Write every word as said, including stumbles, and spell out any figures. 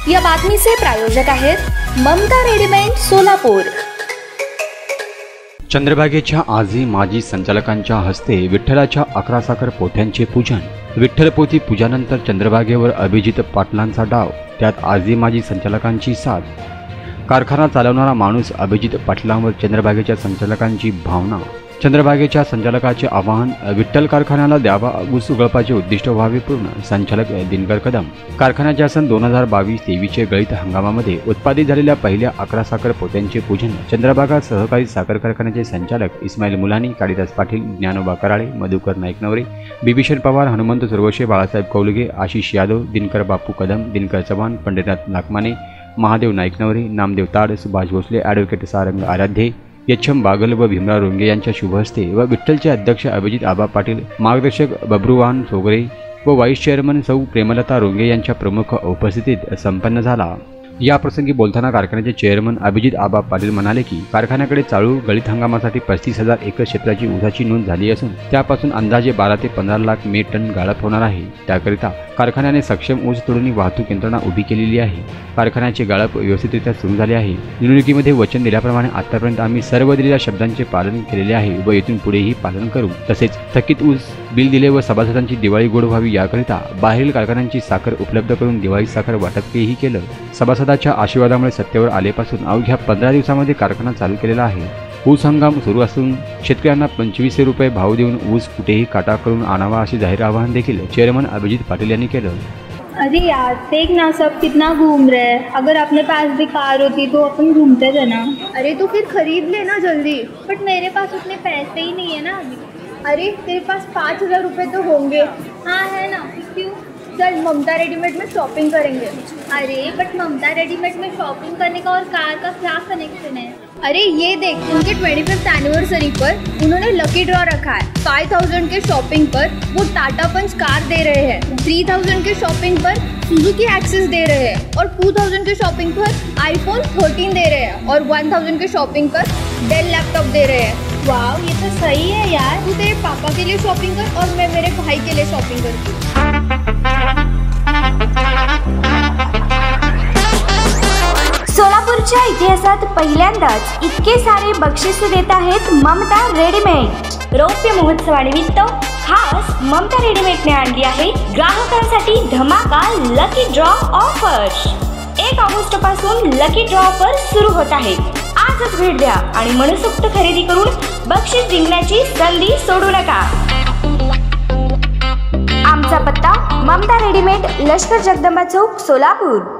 या बातमीचे प्रायोजक आहेत ममता रेडीमेड सोलापूर। चंद्रभागेच्या आजी माजी संचालकांच्या हस्ते विठ्ठलाच्या अकरा साखर पोथ्यांचे पूजन। विठ्ठल पोथी पूजानंतर चंद्रभागेवर अभिजित पाटलांचा डाव, त्यात आजी माजी संचालकांची साथ। कारखाना चालवणारा माणूस अभिजित पाटलांवर चंद्रभागेच्या संचालकांची भावना। चंद्रभागेच्या संचालकाचे आवाहन, विठ्ठल कारखान्याला द्यावा ऊस गळपाचे उद्दिष्ट व्हावे पूर्ण। संचालक दिनकर कदम। कारखान्याच्या सन दोन हजार बावीस तेवीसचे गळीत हंगामामध्ये उत्पादित झालेल्या पहिल्या अकरा साखर पोत्यांचे पूजन चंद्रभागा सहकारी साखर कारखान्याचे संचालक इस्माईल मुलानी, कालिदास पाटील, ज्ञानोबा कराळे, मधुकर नाईकनवरे, बिभीषण पवार, हनुमंत सुरवशे, बाळासाहेब कौलगे, आशिष यादव, दिनकर बापू कदम, दिनकर चव्हाण, पंडितनाथ नागमाने, महादेव नाईकनवरे, नामदेव ताड, सुभाष भोसले, ॲडव्होकेट सारंग आराध्ये, यच्छम बागल व भीमराव रोंगे यांच्या शुभ हस्ते व विठ्ठलचे अध्यक्ष अभिजित आबा पाटील, मार्गदर्शक बब्रुवाहन सोगरे व व्हाईस चेअरमन सौ प्रेमलता रोंगे यांच्या प्रमुख उपस्थितीत संपन्न झाला। या प्रसंगी बोलताना कारखान्याचे चेअरमन अभिजित आबा पाटील म्हणाले की कारखान्याकडे चालू गळीत हंगामासाठी पस्तीस हजार एकर क्षेत्राची ऊसाची नोंद झाली असून त्यापासून अंदाजे बारा ते पंधरा लाख मे टन गाळप होणार आहे। त्याकरिता कारखान्याने सक्षम ऊस तोडणी वाहतूक यंत्रणा उभी केलेली आहे। कारखान्याचे गाळप व्यवस्थितरित्या सुरू झाले आहे। निवडणुकीमध्ये वचन दिल्याप्रमाणे आतापर्यंत आम्ही सर्व दिलेल्या शब्दांचे पालन केलेले आहे व इथून पुढेही पालन करू। तसेच थकीत ऊस बिल दिले व सभासदांची दिवाळी गोड व्हावी याकरिता बाहेरील कारखान्यांची साखर उपलब्ध करून दिवाळी साखर वाटपही केलं। सभासदाच्या आशीर्वादामुळे सत्तेवर आलेपासून अवघ्या पंधरा दिवसांमध्ये कारखाना चालू केलेला आहे। ऊस हंगाम सुरू असून शेतकऱ्यांना पंचवीसशे रुपये भाव देऊन ऊस कुठेही काटा करून आणावा असे जाहीर आवाहन देखील चेअरमन अभिजित पाटील यांनी केलं। अरे यार देख ना, सब कितना घूम रहे हैं। अगर अपने पास भी कार होती तो अपन घूमते थे ना। अरे तो फिर खरीद लेना जल्दी। बट मेरे पास उतने पैसे ही नहीं है ना अभी। अरे तेरे पास पाँच हजार रुपये तो होंगे। हाँ है ना। क्यों? चल ममता रेडीमेड में शॉपिंग करेंगे। अरे बट ममता रेडीमेड में शॉपिंग करने का और कार का क्या कनेक्शन है? अरे ये देख, उनके ट्वेंटी फिफ्थ एनिवर्सरी पर उन्होंने लकी ड्रॉ रखा है। फाइव थाउजेंड के शॉपिंग पर वो टाटा पंच कार दे रहे हैं, थ्री थाउजेंड के शॉपिंग पर सुजुकी एक्सेस दे रहे हैं और टू थाउजेंड के शॉपिंग पर आईफोन थर्टीन दे रहे हैं और वन थाउजेंड के शॉपिंग पर डेल लैपटॉप दे रहे हैं। वाह, ये तो सही है यार। तू तेरे पापा के लिए शॉपिंग कर और मैं मेरे भाई के लिए शॉपिंग करती हूँ। सोलापूरच्या इतिहासात पहिल्यांदाच इतके सारे बक्षीस देत आहेत ममता रेडीमेड। रौप्य महोत्सवानिमित्त खास ममता रेडीमेडने आणली आहे ग्राहकांसाठी धमाका लकी ड्रॉ ऑफर। एक ऑगस्ट पासून लकी ड्रॉ ऑफर सुरू होत आहे। आजच भेट द्या आणि मनसोक्त खरेदी करून बक्षीस जिंकण्याची संधी सोडू नका। आमचा पत्ता ममता रेडीमेड, लष्कर जगदंबा चौक, सोलापूर।